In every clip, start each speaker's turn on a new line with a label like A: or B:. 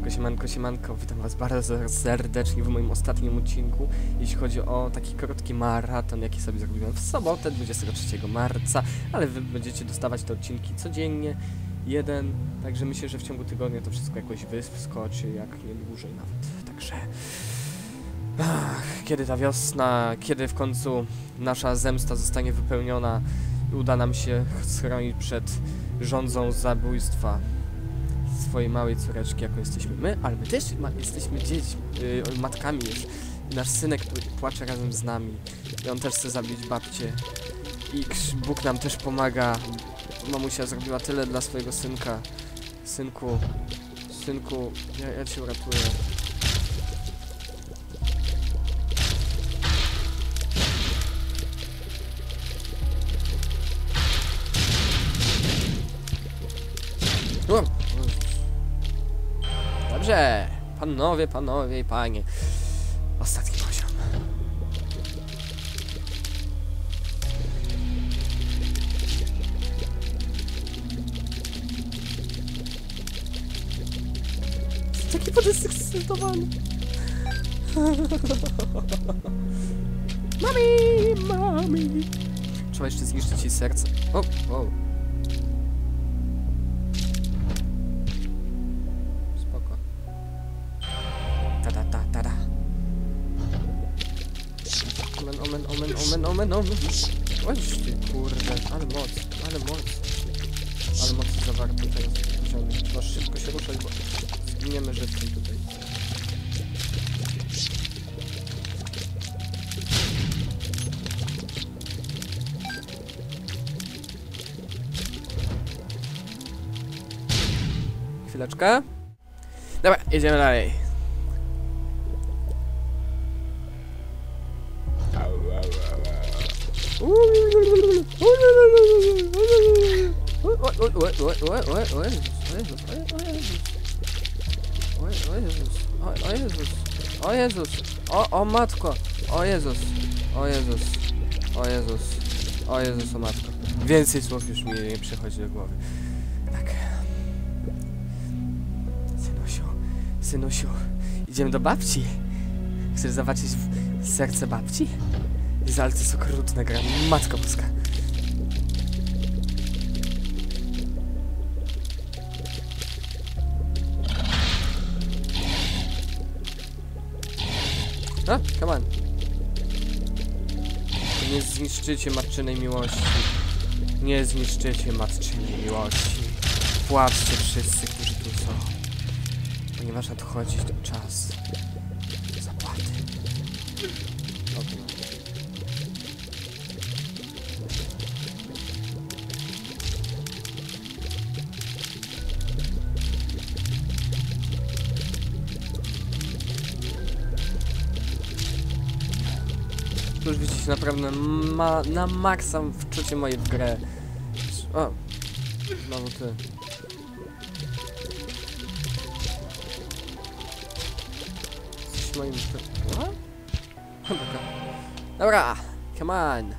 A: Siemanko, witam was bardzo serdecznie w moim ostatnim odcinku, jeśli chodzi o taki krótki maraton, jaki sobie zrobiłem w sobotę, 23 marca, ale wy będziecie dostawać te odcinki codziennie, jeden, także myślę, że w ciągu tygodnia to wszystko jakoś wyskoczy, jak nie dłużej nawet, także... kiedy ta wiosna, kiedy w końcu nasza zemsta zostanie wypełniona i uda nam się schronić przed rządzą zabójstwa swojej małej córeczki, jaką jesteśmy my, ale my też jesteśmy dziećmi, matkami już. Nasz synek płacze razem z nami i on też chce zabić babcię. I Bóg nam też pomaga. Mamusia zrobiła tyle dla swojego synka. Synku, ja cię uratuję. Dobrze, panowie i panie. Ostatni poziom. Taki podekscytowany. Mami. Trzeba jeszcze zniszczyć jej serce. O. Omen. Oj ty kurde, ale moc zawarte tutaj poziomie. Trzeba szybko się ruszać, bo zginiemy żywcem tutaj. Chwileczkę. Dobra, jedziemy dalej. O Jezus, o matko, o Jezus, o matko. Więcej słów już mi nie przychodzi do głowy. Tak. Synusiu, idziemy do babci. Chcesz zobaczyć serce babci? Jezu, ale to jest okrutne gra, matko boska. Come on. Nie zniszczycie matczynej miłości. Nie zniszczycie matczynej miłości. Płaczcie wszyscy, którzy tu są. Ponieważ nadchodzi czas zapłaty. Tu już widzicie naprawdę na maksa wczucie moje w grę. O! Znowu ty. Jesteś moim... Dobra! Come on!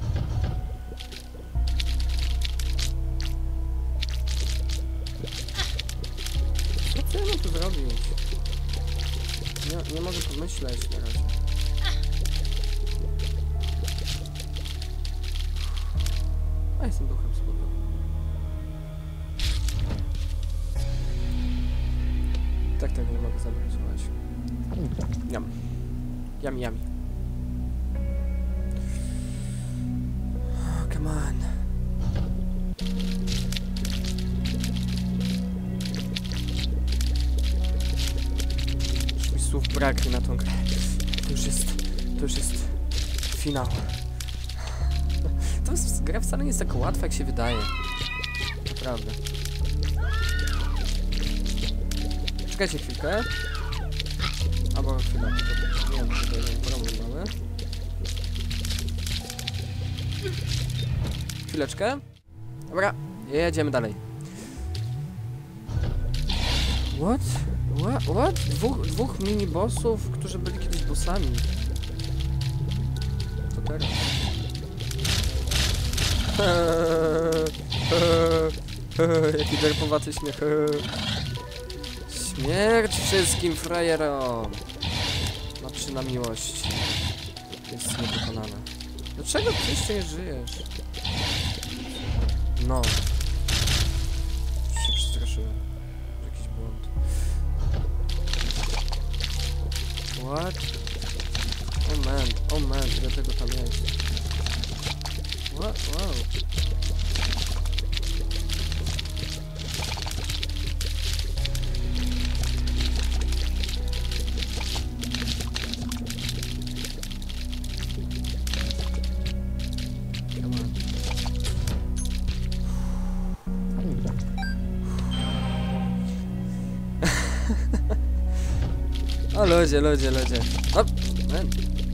A: Co ja mam tu zrobić? Nie mogę pomyśleć na razie. A jestem duchem smutnym. Tak, nie mogę zabrać. Yummy. Come on. Już mi słów braknie na tą grę. To już jest finał. Gra wcale nie jest taka łatwa, jak się wydaje. Naprawdę. Czekajcie chwilkę. Albo chwilę. Nie wiem, tutaj problem mamy. Chwileczkę. Dobra, jedziemy dalej. What? Dwóch mini-bossów, którzy byli kiedyś bossami. Co teraz? Jaki derpowaty śmiech. Śmierć wszystkim frajerom! Patrzy na miłość. Jest niepokonana. Dlaczego ty jeszcze nie żyjesz? No. Już się przestraszyłem. Jakiś błąd. What? Oh man, ile tego tam jest? What? Wow. O ludzie. O, man.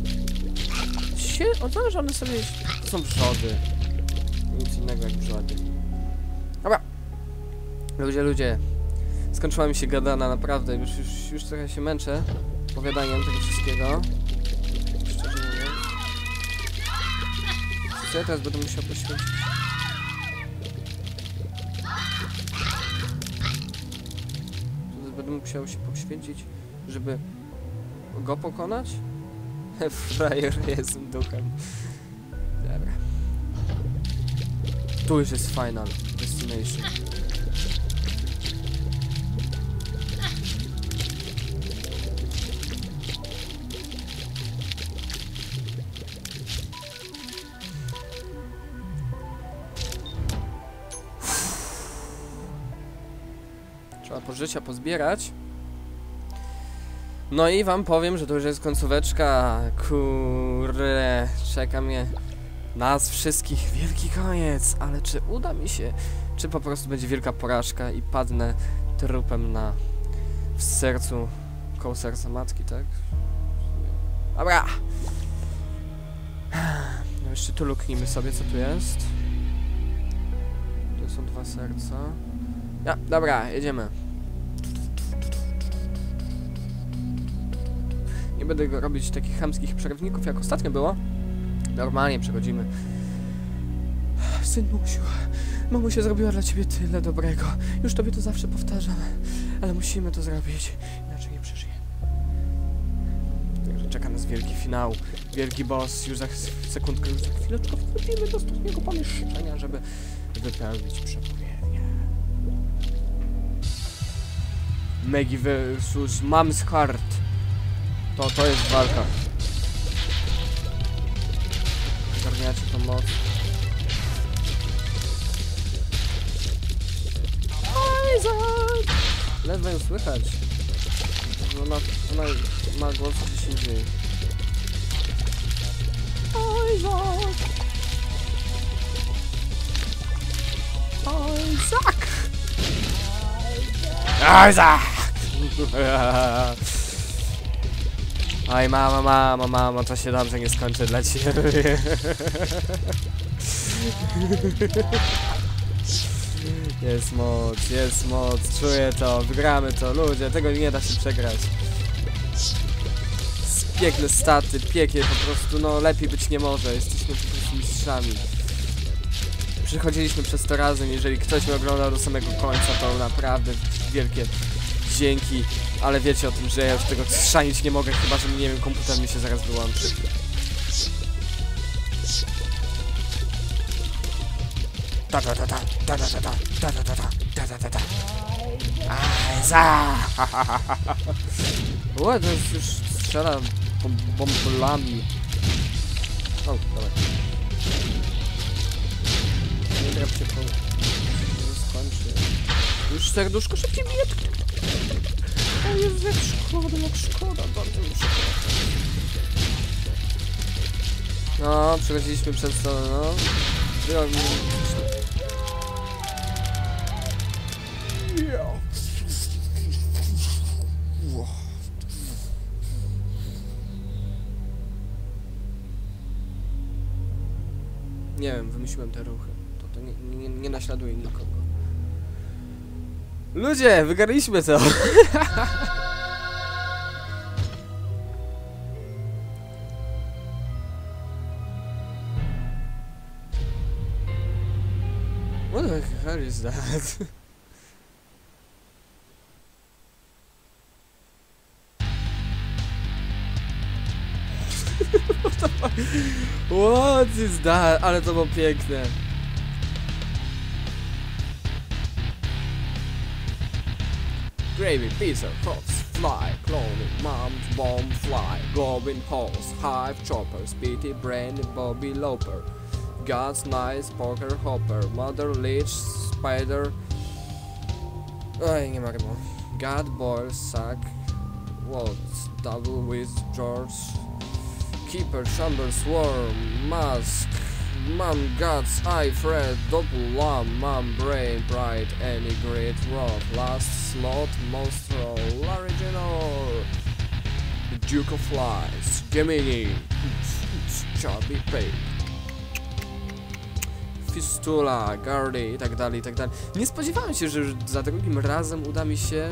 A: Zależy, one sobie... To są wrzody. Nic innego jak wrzody. Dobra. Ludzie. Skończyła mi się gadana, naprawdę. Już trochę się męczę opowiadaniem tego wszystkiego. Szczerze mówiąc. Co ja teraz będę musiał poświęcić? Będę musiał się poświęcić, żeby go pokonać? Frajer jest duchem. Dobra. Tu już jest final destination. Trzeba pożycia pozbierać. No i wam powiem, że to już jest końcóweczka. Kurde, czeka mnie nas wszystkich wielki koniec. Ale czy uda mi się? Czy po prostu będzie wielka porażka i padnę trupem w sercu, koło serca matki, tak? Dobra. No jeszcze tu luknijmy sobie, co tu jest. Tu są 2 serca. Ja, dobra, jedziemy. Nie będę robić takich chamskich przerywników, jak ostatnio było. Normalnie przechodzimy. Synusiu, mamusia zrobiła dla ciebie tyle dobrego. Już tobie to zawsze powtarzam. Ale musimy to zrobić, inaczej nie przeżyję. Także czeka nas wielki finał. Wielki boss. Już za sekundkę, już za chwileczkę wchodzimy do ostatniego pomieszczenia, żeby wypełnić przepowiednię. Megi versus Mom's Heart. To jest walka. Zgarniacie tą moc. Isaac! Ledwo ją słychać. Ona ma głos gdzieś indziej. Isaac! Isaac! Isaac! Oj, mama, to się dobrze nie skończy dla ciebie. Jest moc, czuję to, wygramy to, ludzie, tego nie da się przegrać. Piękne staty, pięknie po prostu, no lepiej być nie może, jesteśmy po prostu mistrzami. Przechodziliśmy przez to razem, jeżeli ktoś mnie oglądał do samego końca, to naprawdę wielkie dzięki, ale wiecie o tym, że ja już tego strzanić nie mogę, chyba że nie wiem, komputer mi się zaraz wyłączy. O, to już strzela bombolami. O, dawaj. Nie drap się skończy. Już serduszko szybciej bije. O Jezu, jak szkoda, bardzo mi szkoda. No, przechodziliśmy przez to, no. Było mi... Nie wiem, wymyśliłem te ruchy. To nie naśladuje nikogo. Ludzie, wygraliśmy to! What the hell is that? What is that? Ale to było piękne. Gravy, pizza, crops, fly, cloning, mom's bomb, fly, glowing holes, hive chopper, speedy brain, Bobby Loper, God's nice poker hopper, mother leech, spider. Oj, nie ma rymu. God boil, sack, waltz, double with George, keeper, chamber, swarm, mask, mom, God's eye, Fred, double lamb, mom, brain, bright, any great rock, last slot, monstro, original, Duke of Flies, Gemini, Chubby Pig, Fistula, Guardy i tak dalej, i tak dalej. Nie spodziewałem się, że już za drugim razem uda mi się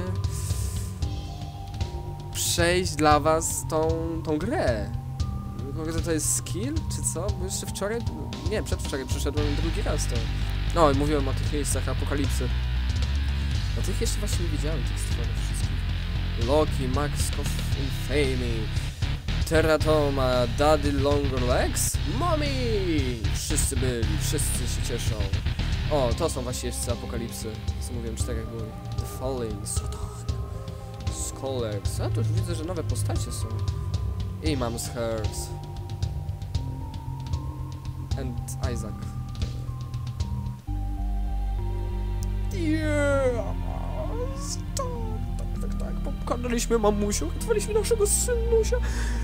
A: przejść dla was tą grę. To jest skill, czy co? Bo jeszcze wczoraj, nie, przedwczoraj przeszedłem drugi raz to. No i mówiłem o tych miejscach apokalipsy. O tych jeszcze właśnie nie widziałem, tych stworów wszystkich. Loki, Maxkow, Infamy, Teratoma, Daddy Longer Legs, Mommy! Wszyscy byli, wszyscy się cieszą. O, to są właśnie jeszcze apokalipsy. Co mówiłem, 4 były. The Falling, Satan, Skulllegs. A tu już widzę, że nowe postacie są. I mam z Hearts. And Isaac. Yes! Tak. Pokonaliśmy mamusią, uratowaliśmy naszego synusia.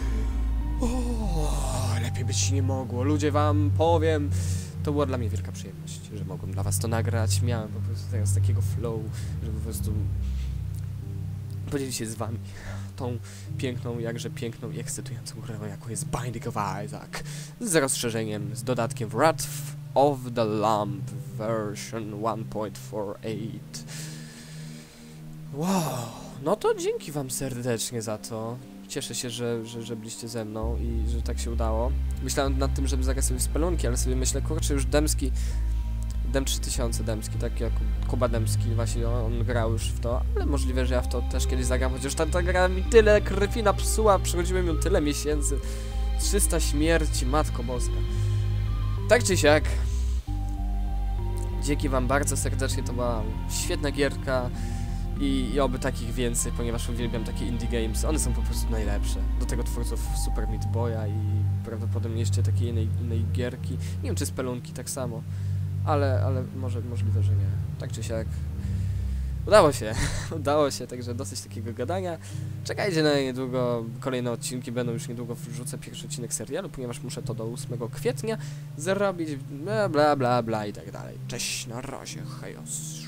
A: O, lepiej być nie mogło. Ludzie, wam powiem, to była dla mnie wielka przyjemność, że mogłem dla was to nagrać. Miałem po prostu teraz takiego flow, że po prostu podzielić się z wami tą piękną, jakże piękną i ekscytującą grę, jaką jest Binding of Isaac. Z rozszerzeniem, z dodatkiem Wrath of the Lamb version 1.48. Wow, no to dzięki wam serdecznie za to. Cieszę się, że byliście ze mną i że tak się udało. Myślałem nad tym, żeby zagrać sobie spelunki, ale sobie myślę, kurczę, już Demski, Dem 3000 Demski, tak jak Kuba Demski, właśnie on grał już w to, ale możliwe, że ja w to też kiedyś zagram, chociaż ta gra mi tyle krwi napsuła, przechodziłem ją tyle miesięcy. 300 śmierci, Matko Boska. Tak czy siak, dzięki wam bardzo serdecznie, to była świetna gierka i oby takich więcej, ponieważ uwielbiam takie indie games, one są po prostu najlepsze. Do tego twórców Super Meat Boya i prawdopodobnie jeszcze takiej innej gierki, nie wiem czy spelunki tak samo. Ale możliwe, że nie. Tak czy siak. Udało się, także dosyć takiego gadania. Czekajcie na niedługo, kolejne odcinki będą, już niedługo wrzucę pierwszy odcinek serialu, ponieważ muszę to do 8 kwietnia zrobić, bla i tak dalej. Cześć, na razie, hejos.